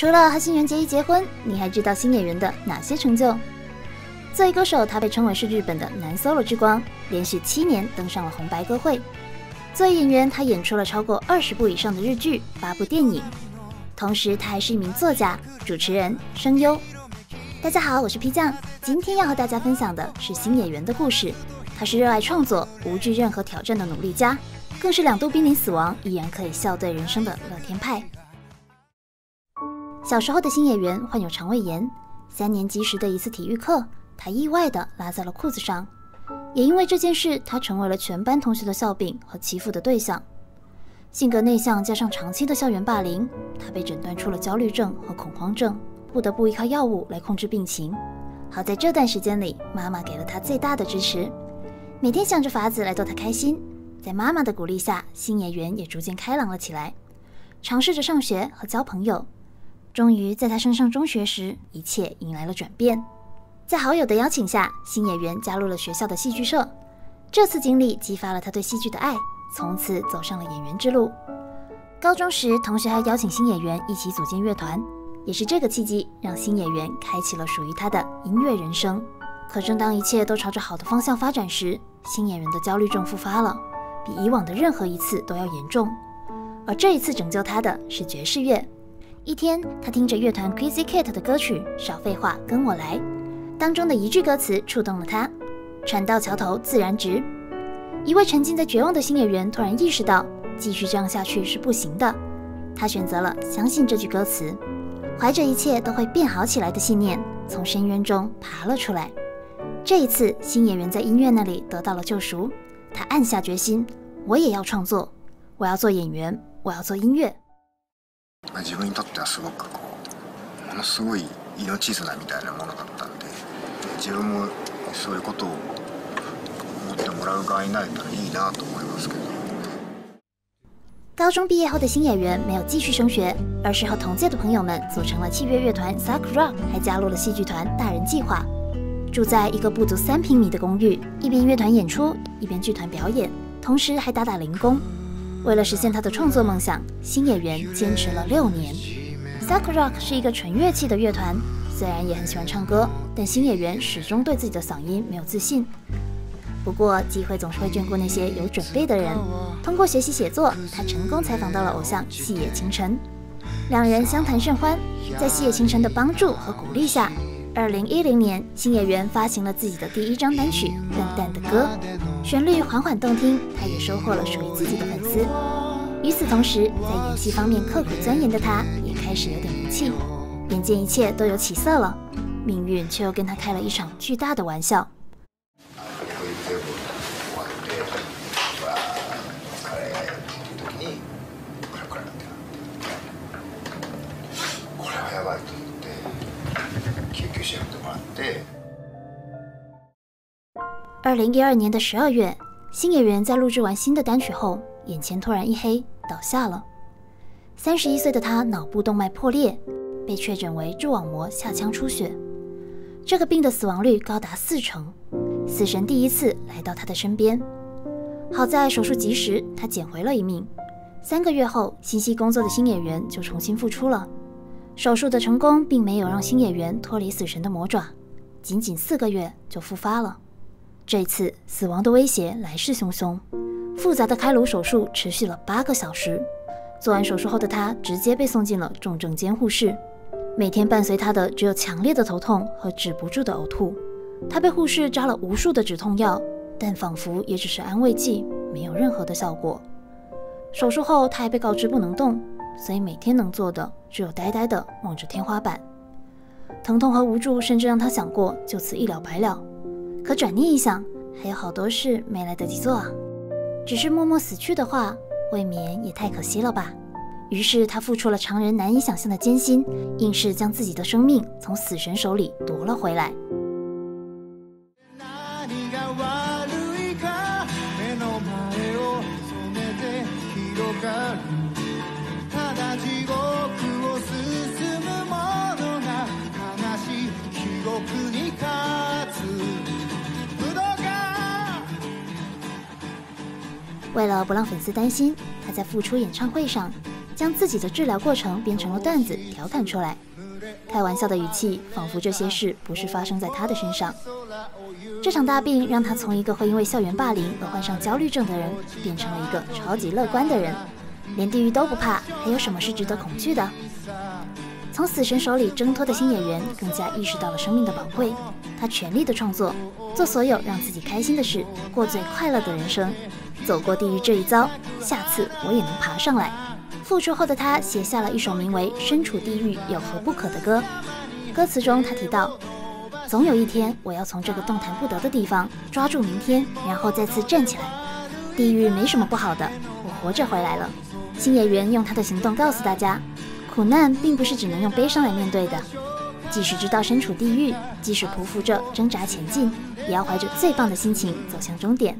除了和新垣结衣结婚，你还知道新演员的哪些成就？作为歌手，他被称为是日本的男 solo 之光，连续7年登上了红白歌会。作为演员，他演出了超过20部以上的日剧、8部电影，同时他还是一名作家、主持人、声优。大家好，我是 P 酱，今天要和大家分享的是新演员的故事。他是热爱创作、无惧任何挑战的努力家，更是2度濒临死亡依然可以笑对人生的乐天派。小时候的新演员患有肠胃炎，3年级时的一次体育课，他意外地拉在了裤子上，也因为这件事，他成为了全班同学的笑柄和欺负的对象。性格内向加上长期的校园霸凌，他被诊断出了焦虑症和恐慌症，不得不依靠药物来控制病情。好在这段时间里，妈妈给了他最大的支持，每天想着法子来逗他开心。在妈妈的鼓励下，新演员也逐渐开朗了起来，尝试着上学和交朋友。终于在他升上中学时，一切迎来了转变。在好友的邀请下，新演员加入了学校的戏剧社。这次经历激发了他对戏剧的爱，从此走上了演员之路。高中时，同学还邀请新演员一起组建乐团，也是这个契机让新演员开启了属于他的音乐人生。可正当一切都朝着好的方向发展时，新演员的焦虑症复发了，比以往的任何一次都要严重。而这一次拯救他的是爵士乐。一天，他听着乐团 Crazy Cat 的歌曲《少废话跟我来》，当中的一句歌词触动了他：船到桥头自然直。一位沉浸在绝望的新演员突然意识到，继续这样下去是不行的。他选择了相信这句歌词，怀着一切都会变好起来的信念，从深渊中爬了出来。这一次，新演员在音乐那里得到了救赎。他暗下决心，我也要创作，我要做演员，我要做音乐。 自分にとってはすごくものすごい命綱みたいなものだったんで、自分もそういうことを思ってもらう側になれたらいいなと思いますけど。 高中毕业后的新演员没有继续升学，而是和同届的朋友们组成了器乐乐团 Sakura， 还加入了戏剧团大人计划。住在一个不足3平米的公寓，一边乐团演出，一边剧团表演，同时还打零工。为了实现他的创作梦想，新演员坚持了6年。Sakura 是一个纯乐器的乐团，虽然也很喜欢唱歌，但新演员始终对自己的嗓音没有自信。不过，机会总是会眷顾那些有准备的人。通过学习写作，他成功采访到了偶像细野晴臣，2人相谈甚欢。在细野晴臣的帮助和鼓励下，2010年，新演员发行了自己的第1张单曲《笨蛋的歌》，旋律缓缓动听，他也收获了属于自己的粉丝。与此同时，在演戏方面刻苦钻研的他，也开始有点名气。眼见一切都有起色了，命运却又跟他开了一场巨大的玩笑。2012年的12月，新演员在录制完新的单曲后，眼前突然一黑，倒下了。31岁的他脑部动脉破裂，被确诊为蛛网膜下腔出血。这个病的死亡率高达40%，死神第一次来到他的身边。好在手术及时，他捡回了一命。3个月后，心系工作的新演员就重新复出了。手术的成功并没有让新演员脱离死神的魔爪，仅4个月就复发了。这次死亡的威胁来势汹汹，复杂的开颅手术持续了8个小时。做完手术后的他直接被送进了重症监护室，每天伴随他的只有强烈的头痛和止不住的呕吐。他被护士扎了无数的止痛药，但仿佛也只是安慰剂，没有任何的效果。手术后他还被告知不能动，所以每天能做的只有呆呆地望着天花板。疼痛和无助甚至让他想过就此一了百了，可转念一想，还有好多事没来得及做啊，只是默默死去的话，未免也太可惜了吧。于是他付出了常人难以想象的艰辛，硬是将自己的生命从死神手里夺了回来。为了不让粉丝担心，他在复出演唱会上将自己的治疗过程编成了段子调侃出来，开玩笑的语气仿佛这些事不是发生在他的身上。这场大病让他从一个会因为校园霸凌而患上焦虑症的人，变成了一个超级乐观的人，连地狱都不怕，还有什么是值得恐惧的？从死神手里挣脱的新演员更加意识到了生命的宝贵，他全力的创作，做所有让自己开心的事，过最快乐的人生。走过地狱这一遭，下次我也能爬上来。复出后的他写下了一首名为《身处地狱有何不可》的歌，歌词中他提到，总有一天我要从这个动弹不得的地方抓住明天，然后再次站起来。地狱没什么不好的，我活着回来了。新演员用他的行动告诉大家，苦难并不是只能用悲伤来面对的，即使知道身处地狱，即使匍匐着挣扎前进，也要怀着最棒的心情走向终点。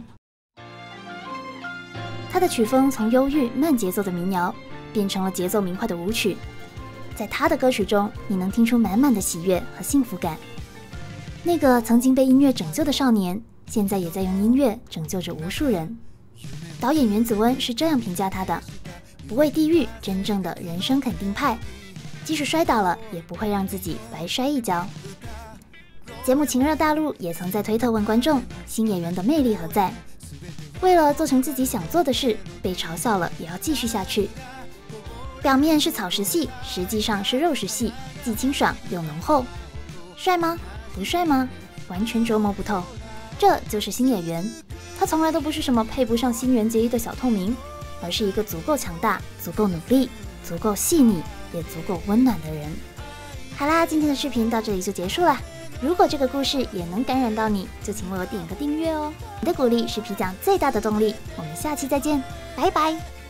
他的曲风从忧郁慢节奏的民谣变成了节奏明快的舞曲，在他的歌曲中，你能听出满满的喜悦和幸福感。那个曾经被音乐拯救的少年，现在也在用音乐拯救着无数人。导演原子温是这样评价他的：不畏地狱，真正的人生肯定派，即使摔倒了，也不会让自己白摔一跤。节目《情热大陆》也曾在推特问观众，新演员的魅力何在？为了做成自己想做的事，被嘲笑了也要继续下去。表面是草食系，实际上是肉食系，既清爽又浓厚。帅吗？不帅吗？完全琢磨不透。这就是新演员，他从来都不是什么配不上新垣结衣的小透明，而是一个足够强大、足够努力、足够细腻，也足够温暖的人。好啦，今天的视频到这里就结束啦。如果这个故事也能感染到你，就请为我点个订阅哦。你的鼓励是皮匠最大的动力。我们下期再见，拜拜。